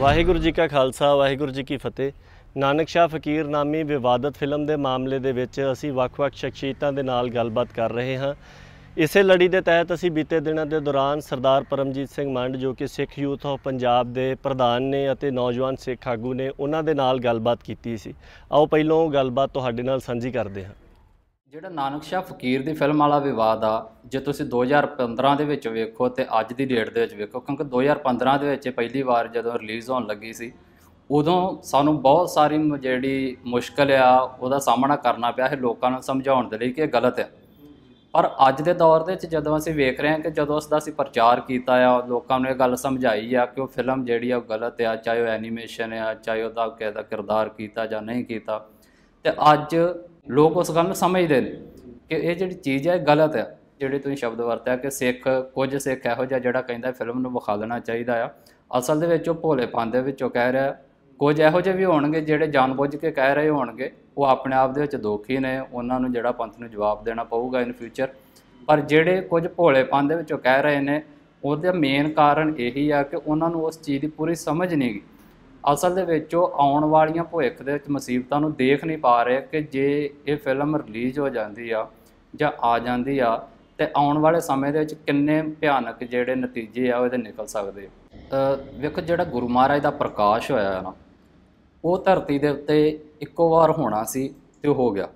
वाहिगुरू जी का खालसा वाहिगुरू जी की फतेह। नानक शाह फकीर नामी विवादत फिल्म के मामले दे विच असीं वख-वख शख्सियतां दे नाल गलबात कर रहे हाँ। इसे लड़ी के तहत असीं बीते दिनों के दौरान सरदार परमजीत सिंह मंड जो कि सिख यूथ ऑफ पंजाब के प्रधान ने अते नौजवान सिख आगू ने उन्हां दे नाल गलबात कीती सी। आओ पहलों गलबात तुहाडे नाल साझी करते हैं। ਜਿਹੜਾ ਨਾਨਕ ਸ਼ਾਹ ਫਕੀਰ ਦੀ ਫਿਲਮ ਵਾਲਾ ਵਿਵਾਦ ਆ, ਜੇ ਤੁਸੀਂ 2015 ਦੇ ਵਿੱਚ ਵੇਖੋ ਤੇ ਅੱਜ ਦੀ ਡੇਟ ਦੇ ਵਿੱਚ ਵੇਖੋ, ਕਿਉਂਕਿ 2015 ਦੇ ਵਿੱਚ ਪਹਿਲੀ ਵਾਰ ਜਦੋਂ ਰਿਲੀਜ਼ ਹੋਣ ਲੱਗੀ ਸੀ ਉਦੋਂ ਸਾਨੂੰ ਬਹੁਤ ਸਾਰੀ ਜਿਹੜੀ ਮੁਸ਼ਕਲ ਆ ਉਹਦਾ ਸਾਹਮਣਾ ਕਰਨਾ ਪਿਆ ਹੈ ਲੋਕਾਂ ਨੂੰ ਸਮਝਾਉਣ ਦੇ ਲਈ ਕਿ ਇਹ ਗਲਤ ਹੈ। ਪਰ ਅੱਜ ਦੇ ਦੌਰ ਦੇ ਵਿੱਚ ਜਦੋਂ ਅਸੀਂ ਵੇਖ ਰਹੇ ਹਾਂ ਕਿ ਜਦੋਂ ਉਸ ਦਾ ਅਸੀਂ ਪ੍ਰਚਾਰ ਕੀਤਾ ਆ, ਲੋਕਾਂ ਨੂੰ ਇਹ ਗੱਲ ਸਮਝਾਈ ਆ ਕਿ ਉਹ ਫਿਲਮ ਜਿਹੜੀ ਆ ਉਹ ਗਲਤ ਆ, ਚਾਹੇ ਉਹ ਐਨੀਮੇਸ਼ਨ ਆ, ਚਾਹੇ ਉਹਦਾ ਕਿਹਦਾ ਕਿਰਦਾਰ ਕੀਤਾ ਜਾਂ ਨਹੀਂ ਕੀਤਾ, ਤੇ ਅੱਜ ਲੋਕ ਉਸ ਗੱਲ ਨੂੰ ਸਮਝਦੇ ਨੇ ਕਿ ਇਹ ਜਿਹੜੀ ਚੀਜ਼ ਹੈ ਗਲਤ ਹੈ। ਜਿਹੜੇ ਤੁਸੀਂ ਸ਼ਬਦ ਵਰਤਿਆ ਕਿ ਸਿੱਖ ਕੁਝ ਸਿੱਖ ਇਹੋ ਜਿਹਾ ਜਿਹੜਾ ਕਹਿੰਦਾ ਫਿਲਮ ਨੂੰ ਵਿਖਾ ਦੇਣਾ ਚਾਹੀਦਾ ਆ, ਅਸਲ ਦੇ ਵਿੱਚ ਉਹ ਭੋਲੇਪਨ ਦੇ ਵਿੱਚੋਂ ਕਹਿ ਰਿਹਾ। ਕੁਝ ਇਹੋ ਜਿਹੇ ਵੀ ਹੋਣਗੇ ਜਿਹੜੇ ਜਾਣਬੁੱਝ ਕੇ ਕਹਿ ਰਹੇ ਹੋਣਗੇ, ਉਹ ਆਪਣੇ ਆਪ ਦੇ ਵਿੱਚ ਦੋਖੀ ਨੇ, ਉਹਨਾਂ ਨੂੰ ਜਿਹੜਾ ਪੰਥ ਨੂੰ ਜਵਾਬ ਦੇਣਾ ਪਊਗਾ ਇਨ ਫਿਊਚਰ। ਪਰ ਜਿਹੜੇ ਕੁਝ ਭੋਲੇਪਨ ਦੇ ਵਿੱਚੋਂ ਕਹਿ ਰਹੇ ਨੇ, ਉਹਦਾ ਮੇਨ ਕਾਰਨ ਇਹੀ ਆ ਕਿ ਉਹਨਾਂ ਨੂੰ ਉਸ ਚੀਜ਼ ਦੀ ਪੂਰੀ ਸਮਝ ਨਹੀਂ ਗਈ। ਅਸਲ ਦੇ ਵਿੱਚ ਉਹ ਆਉਣ ਵਾਲੀਆਂ ਭਵਿੱਖ ਦੇ ਵਿੱਚ ਮੁਸੀਬਤਾਂ ਨੂੰ ਦੇਖ ਨਹੀਂ ਪਾ ਰਹੇ ਕਿ ਜੇ ਇਹ ਫਿਲਮ ਰਿਲੀਜ਼ ਹੋ ਜਾਂਦੀ ਆ ਜਾਂ ਆ ਜਾਂਦੀ ਆ ਤੇ ਆਉਣ ਵਾਲੇ ਸਮੇਂ ਦੇ ਵਿੱਚ ਕਿੰਨੇ ਭਿਆਨਕ ਜਿਹੜੇ ਨਤੀਜੇ ਆ ਉਹਦੇ ਨਿਕਲ ਸਕਦੇ। ਵੇਖੋ, ਜਿਹੜਾ ਗੁਰੂ ਮਹਾਰਾਜ ਦਾ ਪ੍ਰਕਾਸ਼ ਹੋਇਆ ਨਾ, ਉਹ ਧਰਤੀ ਦੇ ਉੱਤੇ ਇੱਕੋ ਵਾਰ ਹੋਣਾ ਸੀ ਤੇ ਉਹ ਹੋ ਗਿਆ।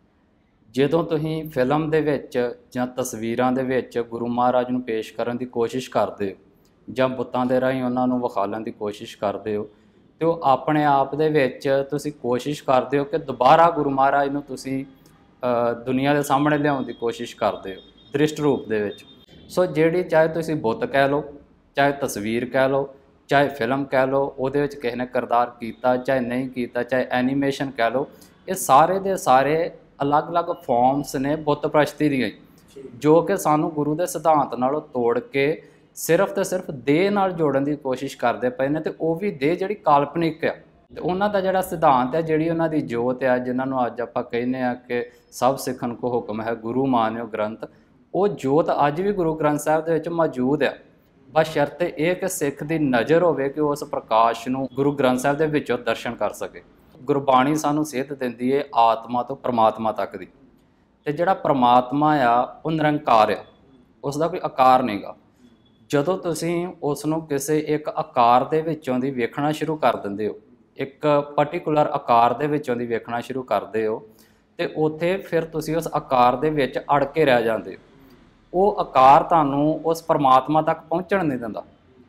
ਜਦੋਂ ਤੁਸੀਂ ਫਿਲਮ ਦੇ ਵਿੱਚ ਜਾਂ ਤਸਵੀਰਾਂ ਦੇ ਵਿੱਚ ਗੁਰੂ ਮਹਾਰਾਜ ਨੂੰ ਪੇਸ਼ ਕਰਨ ਦੀ ਕੋਸ਼ਿਸ਼ ਕਰਦੇ ਹੋ ਜਾਂ ਬੁੱਤਾਂ ਦੇ ਰਾਹੀਂ ਉਹਨਾਂ ਨੂੰ ਵਿਖਾਲਣ ਦੀ ਕੋਸ਼ਿਸ਼ ਕਰਦੇ ਹੋ, ਤੇ ਉਹ ਆਪਣੇ ਆਪ ਦੇ ਵਿੱਚ ਤੁਸੀਂ ਕੋਸ਼ਿਸ਼ ਕਰਦੇ ਹੋ ਕਿ ਦੁਬਾਰਾ ਗੁਰੂ ਮਹਾਰਾਜ ਨੂੰ ਤੁਸੀਂ ਦੁਨੀਆ ਦੇ ਸਾਹਮਣੇ ਲਿਆਉਣ ਦੀ ਕੋਸ਼ਿਸ਼ ਕਰਦੇ ਹੋ ਦ੍ਰਿਸ਼ਟ ਰੂਪ ਦੇ ਵਿੱਚ। ਸੋ ਜਿਹੜੀ ਚਾਹੇ ਤੁਸੀਂ ਬੁੱਤ ਕਹਿ ਲਓ, ਚਾਹੇ ਤਸਵੀਰ ਕਹਿ ਲਓ, ਚਾਹੇ ਫਿਲਮ ਕਹਿ ਲਓ, ਉਹਦੇ ਵਿੱਚ ਕਿਸੇ ਨੇ ਕਿਰਦਾਰ ਕੀਤਾ ਚਾਹੇ ਨਹੀਂ ਕੀਤਾ, ਚਾਹੇ ਐਨੀਮੇਸ਼ਨ ਕਹਿ ਲਓ, ਇਹ ਸਾਰੇ ਦੇ ਸਾਰੇ ਅਲੱਗ-ਅਲੱਗ ਫਾਰਮਸ ਨੇ ਬੁੱਤ ਪ੍ਰਸਤੀ ਦੀਆਂ, ਜੋ ਕਿ ਸਾਨੂੰ ਗੁਰੂ ਦੇ ਸਿਧਾਂਤ ਨਾਲੋਂ ਤੋੜ ਕੇ ਸਿਰਫ ਤੇ ਸਿਰਫ ਦੇਹ ਨਾਲ ਜੋੜਨ ਦੀ ਕੋਸ਼ਿਸ਼ ਕਰਦੇ ਪਏ ਨੇ, ਤੇ ਉਹ ਵੀ ਦੇਹ ਜਿਹੜੀ ਕਾਲਪਨਿਕ ਆ। ਤੇ ਉਹਨਾਂ ਦਾ ਜਿਹੜਾ ਸਿਧਾਂਤ ਹੈ, ਜਿਹੜੀ ਉਹਨਾਂ ਦੀ ਜੋਤ ਆ, ਜਿਨ੍ਹਾਂ ਨੂੰ ਅੱਜ ਆਪਾਂ ਕਹਿੰਦੇ ਆ ਕਿ ਸਭ ਸਿੱਖਣ ਕੋ ਹੁਕਮ ਹੈ ਗੁਰੂ ਮਾਨਿਓ ਗ੍ਰੰਥ, ਉਹ ਜੋਤ ਅੱਜ ਵੀ ਗੁਰੂ ਗ੍ਰੰਥ ਸਾਹਿਬ ਦੇ ਵਿੱਚ ਮੌਜੂਦ ਆ। ਬਸ ਸ਼ਰਤ ਇਹ ਕਿ ਸਿੱਖ ਦੀ ਨਜ਼ਰ ਹੋਵੇ ਕਿ ਉਸ ਪ੍ਰਕਾਸ਼ ਨੂੰ ਗੁਰੂ ਗ੍ਰੰਥ ਸਾਹਿਬ ਦੇ ਵਿੱਚੋਂ ਦਰਸ਼ਨ ਕਰ ਸਕੇ। ਗੁਰਬਾਣੀ ਸਾਨੂੰ ਸੇਧ ਦਿੰਦੀ ਹੈ ਆਤਮਾ ਤੋਂ ਪਰਮਾਤਮਾ ਤੱਕ ਦੀ, ਤੇ ਜਿਹੜਾ ਪਰਮਾਤਮਾ ਆ ਉਹ ਨਿਰੰਕਾਰ ਆ, ਉਸ ਦਾ ਕੋਈ ਆਕਾਰ ਨਹੀਂਗਾ। ਜਦੋਂ ਤੁਸੀਂ ਉਸ ਨੂੰ ਕਿਸੇ ਇੱਕ ਆਕਾਰ ਦੇ ਵਿੱਚੋਂ ਦੀ ਵੇਖਣਾ ਸ਼ੁਰੂ ਕਰ ਦਿੰਦੇ ਹੋ, ਇੱਕ ਪਾਰਟੀਕੂਲਰ ਆਕਾਰ ਦੇ ਵਿੱਚੋਂ ਦੀ ਵੇਖਣਾ ਸ਼ੁਰੂ ਕਰਦੇ ਹੋ, ਤੇ ਉੱਥੇ ਫਿਰ ਤੁਸੀਂ ਉਸ ਆਕਾਰ ਦੇ ਵਿੱਚ ਅੜ ਕੇ ਰਹਿ ਜਾਂਦੇ ਹੋ। ਉਹ ਆਕਾਰ ਤੁਹਾਨੂੰ ਉਸ ਪਰਮਾਤਮਾ ਤੱਕ ਪਹੁੰਚਣ ਨਹੀਂ ਦਿੰਦਾ।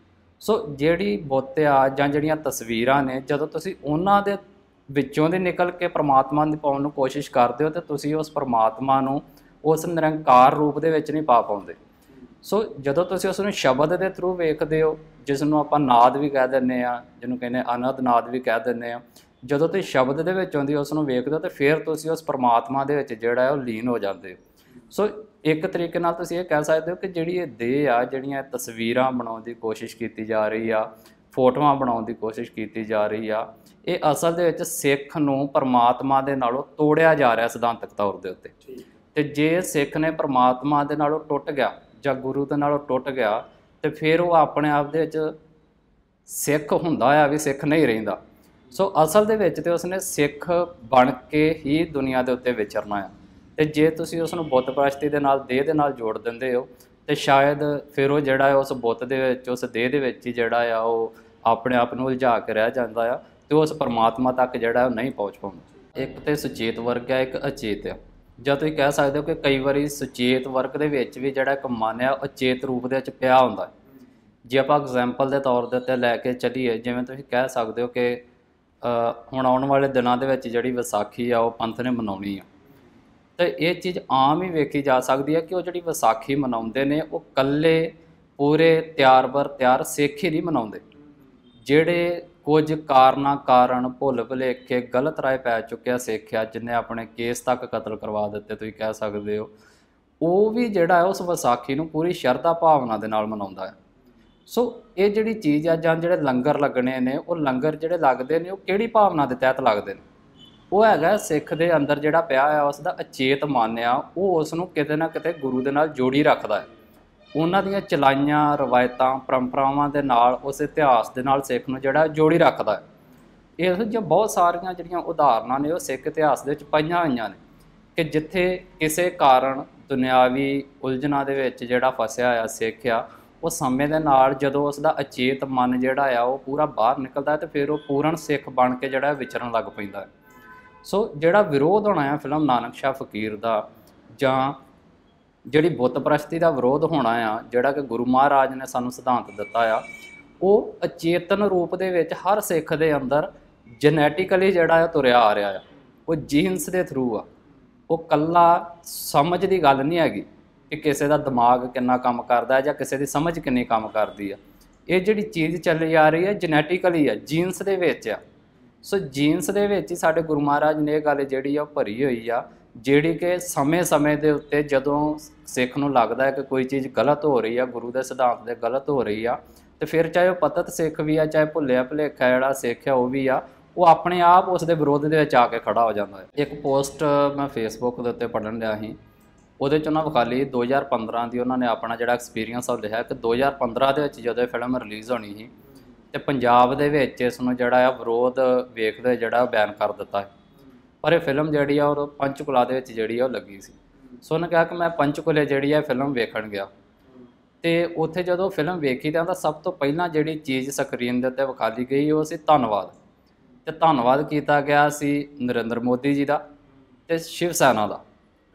ਸੋ ਜਿਹੜੀ ਬੁੱਤ ਆ ਜਾਂ ਜਿਹੜੀਆਂ ਤਸਵੀਰਾਂ ਨੇ, ਜਦੋਂ ਤੁਸੀਂ ਉਹਨਾਂ ਦੇ ਵਿੱਚੋਂ ਦੀ ਨਿਕਲ ਕੇ ਪਰਮਾਤਮਾ ਦੀ ਪਾਉਣ ਨੂੰ ਕੋਸ਼ਿਸ਼ ਕਰਦੇ ਹੋ, ਤੇ ਤੁਸੀਂ ਉਸ ਪਰਮਾਤਮਾ ਨੂੰ ਉਸ ਨਿਰੰਕਾਰ ਰੂਪ ਦੇ ਵਿੱਚ ਨਹੀਂ ਪਾ ਪਾਉਂਦੇ। ਸੋ ਜਦੋਂ ਤੁਸੀਂ ਉਸ ਨੂੰ ਸ਼ਬਦ ਦੇ ਥਰੂ ਵੇਖਦੇ ਹੋ, ਜਿਸ ਨੂੰ ਆਪਾਂ ਨਾਦ ਵੀ ਕਹਿ ਦਿੰਦੇ ਆ, ਜਿਹਨੂੰ ਕਹਿੰਦੇ ਅਨਹਦ ਨਾਦ ਵੀ ਕਹਿ ਦਿੰਦੇ ਆ, ਜਦੋਂ ਤੁਸੀਂ ਸ਼ਬਦ ਦੇ ਵਿੱਚ ਆਉਂਦੀ ਉਸ ਨੂੰ ਵੇਖਦੇ ਹੋ, ਤੇ ਫਿਰ ਤੁਸੀਂ ਉਸ ਪਰਮਾਤਮਾ ਦੇ ਵਿੱਚ ਜਿਹੜਾ ਹੈ ਉਹ ਲੀਨ ਹੋ ਜਾਂਦੇ ਹੋ। ਸੋ ਇੱਕ ਤਰੀਕੇ ਨਾਲ ਤੁਸੀਂ ਇਹ ਕਹਿ ਸਕਦੇ ਹੋ ਕਿ ਜਿਹੜੀ ਇਹ ਦੇਹ ਆ, ਜਿਹੜੀਆਂ ਤਸਵੀਰਾਂ ਬਣਾਉਣ ਦੀ ਕੋਸ਼ਿਸ਼ ਕੀਤੀ ਜਾ ਰਹੀ ਆ, ਫੋਟੋਆਂ ਬਣਾਉਣ ਦੀ ਕੋਸ਼ਿਸ਼ ਕੀਤੀ ਜਾ ਰਹੀ ਆ, ਇਹ ਅਸਲ ਦੇ ਵਿੱਚ ਸਿੱਖ ਨੂੰ ਪਰਮਾਤਮਾ ਦੇ ਨਾਲੋਂ ਤੋੜਿਆ ਜਾ ਰਿਹਾ ਸਿਧਾਂਤਕ ਤੌਰ ਦੇ ਉੱਤੇ। ਤੇ ਜੇ ਸਿੱਖ ਨੇ ਪਰਮਾਤਮਾ ਦੇ ਨਾਲੋਂ ਟੁੱਟ ਗਿਆ ਜਾਂ ਗੁਰੂ ਦੇ ਨਾਲੋਂ ਟੁੱਟ ਗਿਆ, ਤੇ ਫਿਰ ਉਹ ਆਪਣੇ ਆਪ ਦੇ ਵਿੱਚ ਸਿੱਖ ਹੁੰਦਾ ਆ ਵੀ ਸਿੱਖ ਨਹੀਂ ਰਹਿੰਦਾ। ਸੋ ਅਸਲ ਦੇ ਵਿੱਚ ਤੇ ਉਸਨੇ ਸਿੱਖ ਬਣ ਕੇ ਹੀ ਦੁਨੀਆ ਦੇ ਉੱਤੇ ਵਿਚਰਨਾ ਆ। ਤੇ ਜੇ ਤੁਸੀਂ ਉਸ ਨੂੰ ਬੁੱਤ ਪ੍ਰਸਤੀ ਦੇ ਨਾਲ ਦੇਹ ਦੇ ਨਾਲ ਜੋੜ ਦਿੰਦੇ ਹੋ, ਤੇ ਸ਼ਾਇਦ ਫਿਰ ਉਹ ਜਿਹੜਾ ਹੈ ਉਸ ਬੁੱਤ ਦੇ ਵਿੱਚ, ਉਸ ਦੇਹ ਦੇ ਵਿੱਚ ਹੀ ਜਿਹੜਾ ਆ ਉਹ ਆਪਣੇ ਆਪ ਨੂੰ ਉਲਝਾ ਕੇ ਰਹਿ ਜਾਂਦਾ ਆ, ਤੇ ਉਸ ਪਰਮਾਤਮਾ ਤੱਕ ਜਿਹੜਾ ਉਹ ਨਹੀਂ ਪਹੁੰਚ ਪਾਉਂਦਾ। ਇੱਕ ਤੇ ਸੁਚੇਤ ਵਰਗ ਹੈ, ਇੱਕ ਅਚੇਤ ਆ। ਜਾਂ ਤੁਸੀਂ ਕਹਿ ਸਕਦੇ ਹੋ ਕਿ ਕਈ ਵਾਰੀ ਸੁਚੇਤ ਵਰਗ ਦੇ ਵਿੱਚ ਵੀ ਜਿਹੜਾ ਇੱਕ ਮਨ ਆ ਉਹ ਅਚੇਤ ਰੂਪ ਦੇ ਵਿੱਚ ਪਿਆ ਹੁੰਦਾ। ਜੇ ਆਪਾਂ ਐਗਜ਼ਾਮਪਲ ਦੇ ਤੌਰ ਦੇ ਉੱਤੇ ਲੈ ਕੇ ਚੱਲੀਏ, ਜਿਵੇਂ ਤੁਸੀਂ ਕਹਿ ਸਕਦੇ ਹੋ ਕਿ ਹੁਣ ਆਉਣ ਵਾਲੇ ਦਿਨਾਂ ਦੇ ਵਿੱਚ ਜਿਹੜੀ ਵਿਸਾਖੀ ਆ ਉਹ ਪੰਥ ਨੇ ਮਨਾਉਣੀ ਆ, ਤੇ ਇਹ ਚੀਜ਼ ਆਮ ਹੀ ਵੇਖੀ ਜਾ ਸਕਦੀ ਹੈ ਕਿ ਉਹ ਜਿਹੜੀ ਵਿਸਾਖੀ ਮਨਾਉਂਦੇ ਨੇ ਉਹ ਇਕੱਲੇ ਪੂਰੇ ਤਿਆਰ ਬਰ ਤਿਆਰ ਸਿੱਖ ਹੀ ਨਹੀਂ ਮਨਾਉਂਦੇ। ਜਿਹੜੇ ਕੁਝ ਕਾਰਨਾਂ ਕਾਰਨ ਭੁੱਲ ਭੁਲੇਖੇ ਗਲਤ ਰਾਏ ਪੈ ਚੁੱਕਿਆ ਸਿੱਖ ਆ, ਜਿਹਨੇ ਆਪਣੇ ਕੇਸ ਤੱਕ ਕਤਲ ਕਰਵਾ ਦਿੱਤੇ, ਤੁਸੀਂ ਕਹਿ ਸਕਦੇ ਹੋ, ਉਹ ਵੀ ਜਿਹੜਾ ਹੈ ਉਸ ਵਿਸਾਖੀ ਨੂੰ ਪੂਰੀ ਸ਼ਰਧਾ ਭਾਵਨਾ ਦੇ ਨਾਲ ਮਨਾਉਂਦਾ ਹੈ। ਸੋ ਇਹ ਜਿਹੜੀ ਚੀਜ਼ ਆ, ਜਾਂ ਜਿਹੜੇ ਲੰਗਰ ਲੱਗਣੇ ਨੇ, ਉਹ ਲੰਗਰ ਜਿਹੜੇ ਲੱਗਦੇ ਨੇ ਉਹ ਕਿਹੜੀ ਭਾਵਨਾ ਦੇ ਤਹਿਤ ਲੱਗਦੇ ਨੇ? ਉਹ ਹੈਗਾ ਸਿੱਖ ਦੇ ਅੰਦਰ ਜਿਹੜਾ ਪਿਆ ਆ ਉਸ ਦਾ ਅਚੇਤ ਮਨ ਆ, ਉਹ ਉਸ ਨੂੰ ਕਿਤੇ ਨਾ ਕਿਤੇ ਗੁਰੂ ਦੇ ਨਾਲ ਜੋੜੀ ਰੱਖਦਾ ਹੈ। ਉਹਨਾਂ ਦੀਆਂ ਚਲਾਈਆਂ ਰਵਾਇਤਾਂ ਪਰੰਪਰਾਵਾਂ ਦੇ ਨਾਲ ਉਸ ਇਤਿਹਾਸ ਦੇ ਨਾਲ ਸਿੱਖ ਨੂੰ ਜਿਹੜਾ ਜੋੜੀ ਰੱਖਦਾ ਹੈ। ਇਹੋ ਜਿਹੀਆਂ ਬਹੁਤ ਸਾਰੀਆਂ ਜਿਹੜੀਆਂ ਉਦਾਹਰਨਾਂ ਨੇ ਉਹ ਸਿੱਖ ਇਤਿਹਾਸ ਦੇ ਵਿੱਚ ਪਾਈਆਂ ਹੋਈਆਂ ਨੇ ਕਿ ਜਿੱਥੇ ਕਿਸੇ ਕਾਰਨ ਦੁਨਿਆਵੀ ਉਲਝਣਾਂ ਦੇ ਵਿੱਚ ਜਿਹੜਾ ਫਸਿਆ ਹੋਇਆ ਸਿੱਖ ਆ, ਉਹ ਸਮੇਂ ਦੇ ਨਾਲ ਜਦੋਂ ਉਸ ਦਾ ਅਚੇਤ ਮਨ ਜਿਹੜਾ ਆ ਉਹ ਪੂਰਾ ਬਾਹਰ ਨਿਕਲਦਾ ਤੇ ਫਿਰ ਉਹ ਪੂਰਨ ਸਿੱਖ ਬਣ ਕੇ ਜਿਹੜਾ ਵਿਚਰਨ ਲੱਗ ਪੈਂਦਾ ਹੈ। ਸੋ ਜਿਹੜਾ ਵਿਰੋਧ ਹੋਣਾ ਆ ਫਿਲਮ ਨਾਨਕ ਸ਼ਾਹ ਫਕੀਰ ਦਾ, ਜਾਂ ਜਿਹੜੀ ਬੁੱਤ ਪ੍ਰਸਤੀ ਦਾ ਵਿਰੋਧ ਹੋਣਾ ਆ, ਜਿਹੜਾ ਕਿ ਗੁਰੂ ਮਹਾਰਾਜ ਨੇ ਸਾਨੂੰ ਸਿਧਾਂਤ ਦਿੱਤਾ ਆ, ਉਹ ਅਚੇਤਨ ਰੂਪ ਦੇ ਵਿੱਚ ਹਰ ਸਿੱਖ ਦੇ ਅੰਦਰ ਜੈਨੇਟਿਕਲੀ ਜਿਹੜਾ ਆ ਤੁਰਿਆ ਆ ਰਿਹਾ ਆ। ਉਹ ਜੀਨਸ ਦੇ ਥਰੂ ਆ। ਉਹ ਕੱਲਾ ਸਮਝ ਦੀ ਗੱਲ ਨਹੀਂ ਹੈਗੀ ਕਿ ਕਿਸੇ ਦਾ ਦਿਮਾਗ ਕਿੰਨਾ ਕੰਮ ਕਰਦਾ ਹੈ ਜਾਂ ਕਿਸੇ ਦੀ ਸਮਝ ਕਿੰਨੀ ਕੰਮ ਕਰਦੀ ਆ। ਇਹ ਜਿਹੜੀ ਚੀਜ਼ ਚੱਲੀ ਆ ਰਹੀ ਹੈ ਜੈਨੇਟਿਕਲੀ ਆ, ਜੀਨਸ ਦੇ ਵਿੱਚ ਆ। ਸੋ ਜੀਨਸ ਦੇ ਵਿੱਚ ਹੀ ਸਾਡੇ ਗੁਰੂ ਮਹਾਰਾਜ ਨੇ ਇਹ ਗੱਲ ਜਿਹੜੀ ਆ ਭਰੀ ਹੋਈ ਆ, ਜਿਹੜੀ ਕਿ ਸਮੇਂ-ਸਮੇਂ ਦੇ ਉੱਤੇ ਜਦੋਂ ਸਿੱਖ ਨੂੰ ਲੱਗਦਾ ਹੈ ਕਿ ਕੋਈ ਚੀਜ਼ ਗਲਤ ਹੋ ਰਹੀ ਆ, ਗੁਰੂ ਦੇ ਸਿਧਾਂਤ ਦੇ ਗਲਤ ਹੋ ਰਹੀ ਆ, ਤੇ ਫਿਰ ਚਾਹੇ ਉਹ ਪਤਤ ਸਿੱਖ ਵੀ ਆ, ਚਾਹੇ ਭੁੱਲਿਆ ਭੁਲੇਖਾ ਜਿਹੜਾ ਸਿੱਖ ਆ ਉਹ ਵੀ ਆ, ਉਹ ਆਪਣੇ ਆਪ ਉਸ ਦੇ ਵਿਰੋਧ ਦੇ ਵਿੱਚ ਆ ਕੇ ਖੜਾ ਹੋ ਜਾਂਦਾ ਹੈ। ਇੱਕ ਪੋਸਟ ਮੈਂ ਫੇਸਬੁੱਕ ਦੇ ਉੱਤੇ ਪੜ੍ਹਨ ਲਿਆ ਸੀ, ਉਹਦੇ 'ਚ ਉਹਨਾਂ ਵਿਖਾਲੀ 2015 ਦੀ ਉਹਨਾਂ ਨੇ ਆਪਣਾ ਜਿਹੜਾ ਐਕਸਪੀਰੀਅੰਸ ਉਹ ਲਿਖਿਆ ਕਿ 2015 ਦੇ ਵਿੱਚ ਜਦੋਂ ਇਹ ਫਿਲਮ ਰਿਲੀਜ਼ ਹੋਣੀ ਸੀ ਤੇ ਪੰਜਾਬ ਦੇ ਵਿੱਚ ਇਸ ਨੂੰ ਜਿਹੜਾ ਆ ਵਿਰੋਧ ਵੇਖਦੇ ਜਿਹੜਾ ਬਿਆਨ ਕਰ ਦਿੱਤਾ ਹੈ। ਪਰ ਇਹ ਫਿਲਮ ਜਿਹੜੀ ਆ ਉਹ ਪੰਚਕੁਲਾ ਦੇ ਵਿੱਚ ਜਿਹੜੀ ਆ ਉਹ ਲੱਗੀ ਸੀ। ਸੋ ਉਹਨੇ ਕਿਹਾ ਕਿ ਮੈਂ ਪੰਚਕੁਲੇ ਜਿਹੜੀ ਆ ਫਿਲਮ ਵੇਖਣ ਗਿਆ, ਤੇ ਉੱਥੇ ਜਦੋਂ ਫਿਲਮ ਵੇਖੀ ਤਾਂ ਉਹਦਾ ਸਭ ਤੋਂ ਪਹਿਲਾਂ ਜਿਹੜੀ ਚੀਜ਼ ਸਕਰੀਨ ਦੇ ਉੱਤੇ ਵਿਖਾਲੀ ਗਈ ਉਹ ਸੀ ਧੰਨਵਾਦ। ਤੇ ਧੰਨਵਾਦ ਕੀਤਾ ਗਿਆ ਸੀ ਨਰਿੰਦਰ ਮੋਦੀ ਜੀ ਦਾ ਤੇ ਸ਼ਿਵ ਸੈਨਾ ਦਾ।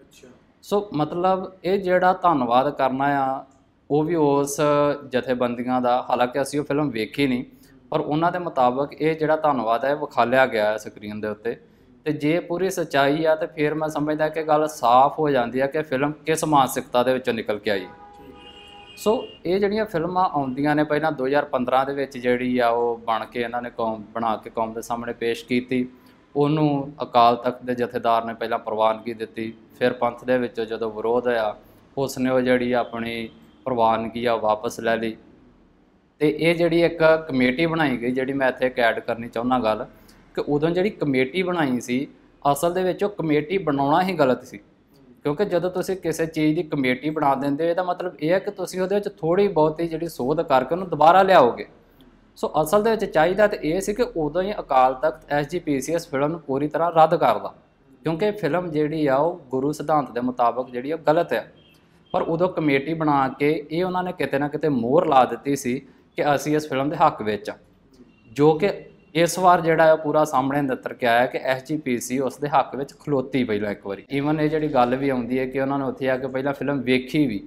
ਸੋ ਮਤਲਬ ਇਹ ਜਿਹੜਾ ਧੰਨਵਾਦ ਕਰਨਾ ਆ ਉਹ ਵੀ ਉਸ ਜਥੇਬੰਦੀਆਂ ਦਾ, ਹਾਲਾਂਕਿ ਅਸੀਂ ਉਹ ਫਿਲਮ ਵੇਖੀ ਨਹੀਂ, ਪਰ ਉਹਨਾਂ ਦੇ ਮੁਤਾਬਕ ਇਹ ਜਿਹੜਾ ਧੰਨਵਾਦ ਹੈ ਵਿਖਾਲਿਆ ਗਿਆ ਹੈ ਸਕਰੀਨ ਦੇ ਉੱਤੇ। ਤੇ ਜੇ ਪੂਰੀ ਸੱਚਾਈ ਆ ਤੇ ਫਿਰ ਮੈਂ ਸਮਝਦਾ ਕਿ ਗੱਲ ਸਾਫ਼ ਹੋ ਜਾਂਦੀ ਹੈ ਕਿ ਫਿਲਮ ਕਿਸ ਮਾਨਸਿਕਤਾ ਦੇ ਵਿੱਚੋਂ ਨਿਕਲ ਕੇ ਆਈ। ਸੋ ਇਹ ਜਿਹੜੀਆਂ ਫਿਲਮਾਂ ਆਉਂਦੀਆਂ ਨੇ, ਪਹਿਲਾਂ 2015 ਦੇ ਵਿੱਚ ਜਿਹੜੀ ਆ ਉਹ ਬਣ ਕੇ ਇਹਨਾਂ ਨੇ ਬਣਾ ਕੇ ਕੌਮ ਦੇ ਸਾਹਮਣੇ ਪੇਸ਼ ਕੀਤੀ। ਉਹਨੂੰ ਅਕਾਲ ਤਖਤ ਦੇ ਜਥੇਦਾਰ ਨੇ ਪਹਿਲਾਂ ਪ੍ਰਵਾਨਗੀ ਦਿੱਤੀ, ਫਿਰ ਪੰਥ ਦੇ ਵਿੱਚ ਜਦੋਂ ਵਿਰੋਧ ਹੋਇਆ ਉਸ ਨੇ ਉਹ ਜਿਹੜੀ ਆਪਣੀ ਪ੍ਰਵਾਨਗੀ ਆ ਵਾਪਸ ਲੈ ਲਈ। ਤੇ ਇਹ ਜਿਹੜੀ ਇੱਕ ਕਮੇਟੀ ਬਣਾਈ ਗਈ, ਜਿਹੜੀ ਮੈਂ ਇੱਥੇ ਇੱਕ ਐਡ ਕਰਨੀ ਚਾਹੁੰਦਾ ਗੱਲ, ਕਿ ਉਦੋਂ ਜਿਹੜੀ ਕਮੇਟੀ ਬਣਾਈ ਸੀ ਅਸਲ ਦੇ ਵਿੱਚ ਉਹ ਕਮੇਟੀ ਬਣਾਉਣਾ ਹੀ ਗਲਤ ਸੀ। ਕਿਉਂਕਿ ਜਦੋਂ ਤੁਸੀਂ ਕਿਸੇ ਚੀਜ਼ ਦੀ ਕਮੇਟੀ ਬਣਾ ਦਿੰਦੇ ਹੋ ਇਹਦਾ ਮਤਲਬ ਇਹ ਹੈ ਕਿ ਤੁਸੀਂ ਉਹਦੇ ਵਿੱਚ ਥੋੜ੍ਹੀ ਬਹੁਤੀ ਜਿਹੜੀ ਸੋਧ ਕਰਕੇ ਉਹਨੂੰ ਦੁਬਾਰਾ ਲਿਆਓਗੇ। ਸੋ ਅਸਲ ਦੇ ਵਿੱਚ ਚਾਹੀਦਾ ਤਾਂ ਇਹ ਸੀ ਕਿ ਉਦੋਂ ਹੀ ਅਕਾਲ ਤਖਤ SGPC ਫਿਲਮ ਨੂੰ ਪੂਰੀ ਤਰ੍ਹਾਂ ਰੱਦ ਕਰਦਾ, ਕਿਉਂਕਿ ਫਿਲਮ ਜਿਹੜੀ ਆ ਉਹ ਗੁਰੂ ਸਿਧਾਂਤ ਦੇ ਮੁਤਾਬਕ ਜਿਹੜੀ ਆ ਗਲਤ ਹੈ। ਪਰ ਉਦੋਂ ਕਮੇਟੀ ਬਣਾ ਕੇ ਇਹ ਉਹਨਾਂ ਨੇ ਕਿਤੇ ਨਾ ਕਿਤੇ ਮੋਹਰ ਲਾ ਦਿੱਤੀ ਸੀ ਕਿ ਅਸੀਂ ਇਸ ਫਿਲਮ ਦੇ ਹੱਕ ਵਿੱਚ ਆ, ਜੋ ਕਿ ਇਸ ਵਾਰ ਜਿਹੜਾ ਪੂਰਾ ਸਾਹਮਣੇ ਨਿੱਤਰ ਕੇ ਆਇਆ ਕਿ SGPC ਉਸ ਦੇ ਹੱਕ ਵਿੱਚ ਖਲੋਤੀ ਪਹਿਲਾਂ ਇੱਕ ਵਾਰੀ। ਈਵਨ ਇਹ ਜਿਹੜੀ ਗੱਲ ਵੀ ਆਉਂਦੀ ਹੈ ਕਿ ਉਹਨਾਂ ਨੇ ਉੱਥੇ ਆ ਕੇ ਪਹਿਲਾਂ ਫਿਲਮ ਵੇਖੀ ਵੀ,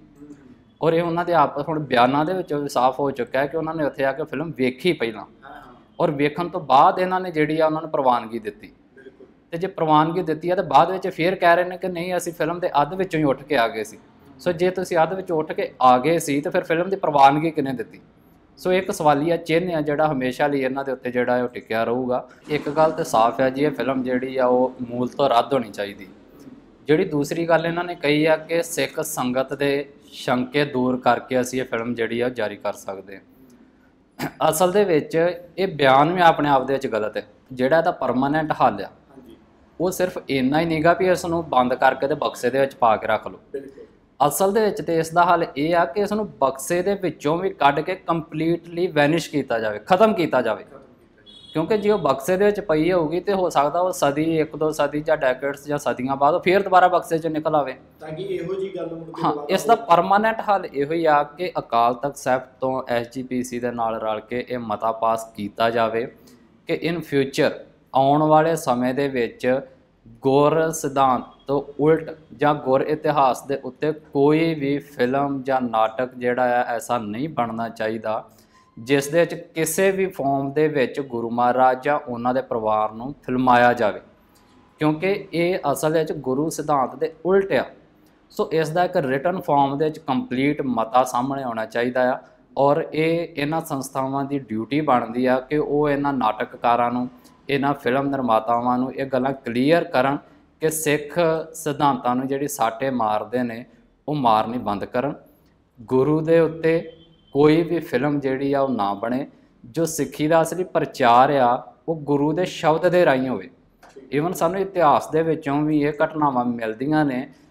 ਔਰ ਇਹ ਉਹਨਾਂ ਦੇ ਆਪਸ ਹੁਣ ਬਿਆਨਾਂ ਦੇ ਵਿੱਚ ਸਾਫ਼ ਹੋ ਚੁੱਕਾ ਹੈ ਕਿ ਉਹਨਾਂ ਨੇ ਉੱਥੇ ਆ ਕੇ ਫਿਲਮ ਵੇਖੀ ਪਹਿਲਾਂ, ਔਰ ਵੇਖਣ ਤੋਂ ਬਾਅਦ ਇਹਨਾਂ ਨੇ ਜਿਹੜੀ ਆ ਉਹਨਾਂ ਨੂੰ ਪ੍ਰਵਾਨਗੀ ਦਿੱਤੀ। ਤੇ ਜੇ ਪ੍ਰਵਾਨਗੀ ਦਿੱਤੀ ਹੈ ਤਾਂ ਬਾਅਦ ਵਿੱਚ ਫਿਰ ਕਹਿ ਰਹੇ ਨੇ ਕਿ ਨਹੀਂ ਅਸੀਂ ਫਿਲਮ ਦੇ ਅੱਧ ਵਿੱਚੋਂ ਹੀ ਉੱਠ ਕੇ ਆ ਗਏ ਸੀ। ਸੋ ਜੇ ਤੁਸੀਂ ਅੱਧ ਵਿੱਚੋਂ ਉੱਠ ਕੇ ਆ ਗਏ ਸੀ ਤਾਂ ਫਿਰ ਫਿਲਮ ਦੀ ਪ੍ਰਵਾਨਗੀ ਕਿਹਨੇ ਦਿੱਤੀ? ਸੋ ਇੱਕ ਸਵਾਲੀਆ ਚਿੰਨ੍ਹ ਆ ਜਿਹੜਾ ਹਮੇਸ਼ਾ ਲਈ ਇਹਨਾਂ ਦੇ ਉੱਤੇ ਜਿਹੜਾ ਉਹ ਟਿਕਿਆ ਰਹੂਗਾ। ਇੱਕ ਗੱਲ ਤਾਂ ਸਾਫ਼ ਹੈ ਜੀ, ਇਹ ਫਿਲਮ ਜਿਹੜੀ ਆ ਉਹ ਮੂਲ ਤੋਂ ਰੱਦ ਹੋਣੀ ਚਾਹੀਦੀ। ਜਿਹੜੀ ਦੂਸਰੀ ਗੱਲ ਇਹਨਾਂ ਨੇ ਕਹੀ ਆ ਕਿ ਸਿੱਖ ਸੰਗਤ ਦੇ ਸ਼ੰਕੇ ਦੂਰ ਕਰਕੇ ਅਸੀਂ ਇਹ ਫਿਲਮ ਜਿਹੜੀ ਆ ਜਾਰੀ ਕਰ ਸਕਦੇ ਹਾਂ। ਅਸਲ ਦੇ ਵਿੱਚ ਇਹ ਬਿਆਨ ਵੀ ਆਪਣੇ ਆਪ ਦੇ ਵਿੱਚ ਗਲਤ ਹੈ। ਜਿਹੜਾ ਇਹਦਾ ਪਰਮਾਨੈਂਟ ਹੱਲ ਆ ਉਹ ਸਿਰਫ ਇੰਨਾ ਹੀ ਨਹੀਂਗਾ ਵੀ ਇਸ ਨੂੰ ਬੰਦ ਕਰਕੇ ਤੇ ਬਕਸੇ ਦੇ ਵਿੱਚ ਪਾ ਕੇ ਰੱਖ ਲਓ। ਅਸਲ ਦੇ ਵਿੱਚ ਤੇ ਇਸ ਦਾ ਹੱਲ ਇਹ ਆ ਕਿ ਇਸ ਨੂੰ ਬਕਸੇ ਦੇ ਵਿੱਚੋਂ ਵੀ ਕੱਢ ਕੇ ਕੰਪਲੀਟਲੀ ਵੈਨਿਸ਼ ਕੀਤਾ ਜਾਵੇ, ਖਤਮ ਕੀਤਾ ਜਾਵੇ। ਕਿਉਂਕਿ ਜੇ ਉਹ ਬਕਸੇ ਦੇ ਵਿੱਚ ਪਈ ਹੋਊਗੀ ਤੇ ਹੋ ਸਕਦਾ ਉਹ ਸਦੀ, ਇੱਕ ਦੋ ਸਦੀ ਜਾਂ ਡੈਕੇਡਸ ਜਾਂ ਸਦੀਆਂ ਬਾਅਦ ਉਹ ਫਿਰ ਦੁਬਾਰਾ ਬਕਸੇ 'ਚ ਨਿਕਲ ਆਵੇ। ਤਾਂ ਕਿ ਇਹੋ ਜੀ ਗੱਲ ਮੁੜ ਕੇ ਹਾਂ, ਇਸ ਦਾ ਪਰਮਾਨੈਂਟ ਹੱਲ ਇਹੋ ਹੀ ਆ ਕਿ ਅਕਾਲ ਤਖਤ ਸਾਹਿਬ ਤੋਂ SGPC ਦੇ ਨਾਲ ਰਲ ਕੇ ਇਹ ਮਤਾ ਪਾਸ ਕੀਤਾ ਜਾਵੇ ਕਿ ਇਨ ਫਿਊਚਰ ਆਉਣ ਵਾਲੇ ਸਮੇਂ ਦੇ ਵਿੱਚ ਗੁਰ ਸਿਧਾਂਤ ਤੋਂ ਉਲਟ ਜਾਂ ਗੁਰ ਇਤਿਹਾਸ ਦੇ ਉੱਤੇ ਕੋਈ ਵੀ ਫਿਲਮ ਜਾਂ ਨਾਟਕ ਜਿਹੜਾ ਆ ਐਸਾ ਨਹੀਂ ਬਣਨਾ ਚਾਹੀਦਾ ਜਿਸ ਦੇ ਵਿੱਚ ਕਿਸੇ ਵੀ ਫਾਰਮ ਦੇ ਵਿੱਚ ਗੁਰੂ ਮਹਾਰਾਜ ਜਾਂ ਉਹਨਾਂ ਦੇ ਪਰਿਵਾਰ ਨੂੰ ਫਿਲਮਾਇਆ ਜਾਵੇ, ਕਿਉਂਕਿ ਇਹ ਅਸਲ ਵਿੱਚ ਗੁਰੂ ਸਿਧਾਂਤ ਦੇ ਉਲਟ ਆ। ਸੋ ਇਸ ਦਾ ਇੱਕ ਰਿਟਨ ਫਾਰਮ ਦੇ ਵਿੱਚ ਕੰਪਲੀਟ ਮਤਾ ਸਾਹਮਣੇ ਆਉਣਾ ਚਾਹੀਦਾ ਆ, ਔਰ ਇਹ ਇਹਨਾਂ ਸੰਸਥਾਵਾਂ ਦੀ ਡਿਊਟੀ ਬਣਦੀ ਆ ਕਿ ਉਹ ਇਹਨਾਂ ਨਾਟਕਕਾਰਾਂ ਨੂੰ, ਇਹਨਾਂ ਫਿਲਮ ਨਿਰਮਾਤਾਵਾਂ ਨੂੰ ਇਹ ਗੱਲਾਂ ਕਲੀਅਰ ਕਰਨ ਕਿ ਸਿੱਖ ਸਿਧਾਂਤਾਂ ਨੂੰ ਜਿਹੜੀ ਸਾਟੇ ਮਾਰਦੇ ਨੇ ਉਹ ਮਾਰਨੀ ਬੰਦ ਕਰਨ। ਗੁਰੂ ਦੇ ਉੱਤੇ ਕੋਈ ਵੀ ਫਿਲਮ ਜਿਹੜੀ ਆ ਉਹ ਨਾ ਬਣੇ। ਜੋ ਸਿੱਖੀ ਦਾ ਅਸਲੀ ਪ੍ਰਚਾਰ ਆ ਉਹ ਗੁਰੂ ਦੇ ਸ਼ਬਦ ਦੇ ਰਾਹੀਂ ਹੋਵੇ। ਈਵਨ ਸਾਨੂੰ ਇਤਿਹਾਸ ਦੇ ਵਿੱਚੋਂ ਵੀ ਇਹ ਘਟਨਾਵਾਂ ਮਿਲਦੀਆਂ ਨੇ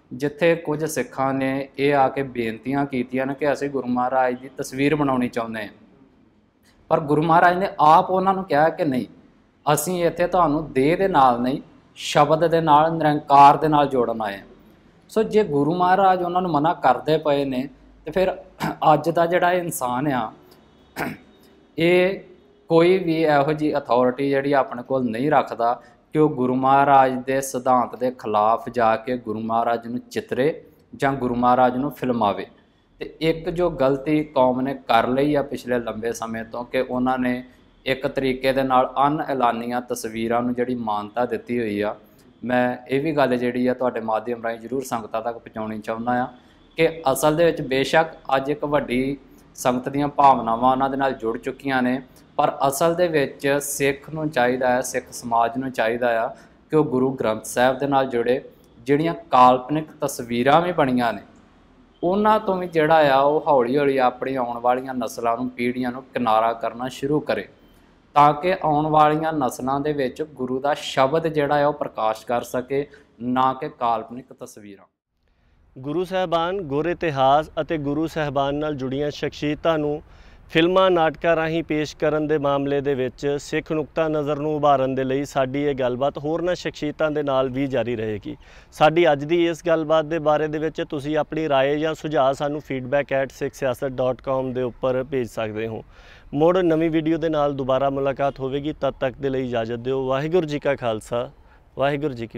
ਜਿੱਥੇ ਕੁਝ ਸਿੱਖਾਂ ਨੇ ਇਹ ਆ ਕੇ ਬੇਨਤੀਆਂ ਕੀਤੀਆਂ ਨੇ ਕਿ ਅਸੀਂ ਗੁਰੂ ਮਹਾਰਾਜ ਦੀ ਤਸਵੀਰ ਬਣਾਉਣੀ ਚਾਹੁੰਦੇ ਹਾਂ, ਪਰ ਗੁਰੂ ਮਹਾਰਾਜ ਨੇ ਆਪ ਉਹਨਾਂ ਨੂੰ ਕਿਹਾ ਕਿ ਨਹੀਂ, ਅਸੀਂ ਇੱਥੇ ਤੁਹਾਨੂੰ ਦੇਹ ਦੇ ਨਾਲ ਨਹੀਂ, ਸ਼ਬਦ ਦੇ ਨਾਲ, ਨਿਰੰਕਾਰ ਦੇ ਨਾਲ ਜੋੜਨ ਆਏ ਹਾਂ। ਸੋ ਜੇ ਗੁਰੂ ਮਹਾਰਾਜ ਉਹਨਾਂ ਨੂੰ ਮਨਾ ਕਰਦੇ ਪਏ ਨੇ ਤੇ ਫਿਰ ਅੱਜ ਦਾ ਜਿਹੜਾ ਇਨਸਾਨ ਆ, ਇਹ ਕੋਈ ਵੀ ਇਹੋ ਜਿਹੀ ਅਥਾਰਟੀ ਜਿਹੜੀ ਆਪਣੇ ਕੋਲ ਨਹੀਂ ਰੱਖਦਾ ਕਿ ਉਹ ਗੁਰੂ ਮਹਾਰਾਜ ਦੇ ਸਿਧਾਂਤ ਦੇ ਖਿਲਾਫ ਜਾ ਕੇ ਗੁਰੂ ਮਹਾਰਾਜ ਨੂੰ ਚਿਤਰੇ ਜਾਂ ਗੁਰੂ ਮਹਾਰਾਜ ਨੂੰ ਫਿਲਮਾਵੇ। ਤੇ ਇੱਕ ਜੋ ਗਲਤੀ ਕੌਮ ਨੇ ਕਰ ਲਈ ਆ ਪਿਛਲੇ ਲੰਬੇ ਸਮੇਂ ਤੋਂ ਕਿ ਉਹਨਾਂ ਨੇ ਇੱਕ ਤਰੀਕੇ ਦੇ ਨਾਲ ਅਣਐਲਾਨੀਆਂ ਤਸਵੀਰਾਂ ਨੂੰ ਜਿਹੜੀ ਮਾਨਤਾ ਦਿੱਤੀ ਹੋਈ ਆ। ਮੈਂ ਇਹ ਵੀ ਗੱਲ ਜਿਹੜੀ ਆ ਤੁਹਾਡੇ ਮਾਧਿਅਮ ਰਾਹੀਂ ਜ਼ਰੂਰ ਸੰਗਤਾਂ ਤੱਕ ਪਹੁੰਚਾਉਣੀ ਚਾਹੁੰਦਾ ਆ ਕਿ ਅਸਲ ਦੇ ਵਿੱਚ ਬੇਸ਼ੱਕ ਅੱਜ ਇੱਕ ਵੱਡੀ ਸੰਗਤ ਦੀਆਂ ਭਾਵਨਾਵਾਂ ਉਹਨਾਂ ਦੇ ਨਾਲ ਜੁੜ ਚੁੱਕੀਆਂ ਨੇ, ਪਰ ਅਸਲ ਦੇ ਵਿੱਚ ਸਿੱਖ ਨੂੰ ਚਾਹੀਦਾ ਹੈ, ਸਿੱਖ ਸਮਾਜ ਨੂੰ ਚਾਹੀਦਾ ਆ ਕਿ ਉਹ ਗੁਰੂ ਗ੍ਰੰਥ ਸਾਹਿਬ ਦੇ ਨਾਲ ਜੁੜੇ। ਜਿਹੜੀਆਂ ਕਾਲਪਨਿਕ ਤਸਵੀਰਾਂ ਵੀ ਬਣੀਆਂ ਨੇ ਉਹਨਾਂ ਤੋਂ ਵੀ ਜਿਹੜਾ ਆ ਉਹ ਹੌਲੀ ਹੌਲੀ ਆਪਣੀ ਆਉਣ ਵਾਲੀਆਂ ਨਸਲਾਂ ਨੂੰ, ਪੀੜ੍ਹੀਆਂ ਨੂੰ ਕਿਨਾਰਾ ਕਰਨਾ ਸ਼ੁਰੂ ਕਰੇ, ਤਾਂ ਕਿ ਆਉਣ ਵਾਲੀਆਂ ਨਸਲਾਂ ਦੇ ਵਿੱਚ ਗੁਰੂ ਦਾ ਸ਼ਬਦ ਜਿਹੜਾ ਹੈ ਉਹ ਪ੍ਰਕਾਸ਼ ਕਰ ਸਕੇ, ਨਾ ਕਿ ਕਾਲਪਨਿਕ ਤਸਵੀਰਾਂ। ਗੁਰੂ ਸਾਹਿਬਾਨ, ਗੁਰ ਇਤਿਹਾਸ ਅਤੇ ਗੁਰੂ ਸਾਹਿਬਾਨ ਨਾਲ ਜੁੜੀਆਂ ਸ਼ਖਸੀਅਤਾਂ ਨੂੰ ਫਿਲਮਾਂ, ਨਾਟਕਾਂ ਰਾਹੀਂ ਪੇਸ਼ ਕਰਨ ਦੇ ਮਾਮਲੇ ਦੇ ਵਿੱਚ ਸਿੱਖ ਨੁਕਤਾ ਨਜ਼ਰ ਨੂੰ ਉਭਾਰਨ ਦੇ ਲਈ ਸਾਡੀ ਇਹ ਗੱਲਬਾਤ ਹੋਰਨਾਂ ਸ਼ਖਸੀਅਤਾਂ ਦੇ ਨਾਲ ਵੀ ਜਾਰੀ ਰਹੇਗੀ। ਸਾਡੀ ਅੱਜ ਦੀ ਇਸ ਗੱਲਬਾਤ ਦੇ ਬਾਰੇ ਦੇ ਵਿੱਚ ਤੁਸੀਂ ਆਪਣੀ ਰਾਏ ਜਾਂ ਸੁਝਾਅ ਸਾਨੂੰ feedback@sikhsiyasat.com ਦੇ ਉੱਪਰ ਭੇਜ ਸਕਦੇ ਹੋ। ਮੁੜ ਨਵੀਂ ਵੀਡੀਓ ਦੇ ਨਾਲ ਦੁਬਾਰਾ ਮੁਲਾਕਾਤ ਹੋਵੇਗੀ। ਤਦ ਤੱਕ ਦੇ ਲਈ ਇਜਾਜ਼ਤ ਦਿਓ। ਵਾਹਿਗੁਰੂ ਜੀ ਕਾ ਖਾਲਸਾ, ਵਾਹਿਗੁਰੂ ਜੀ ਕੀ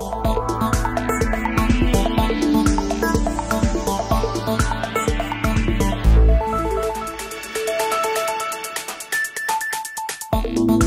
ਫਤਿਹ।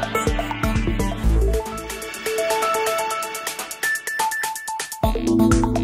you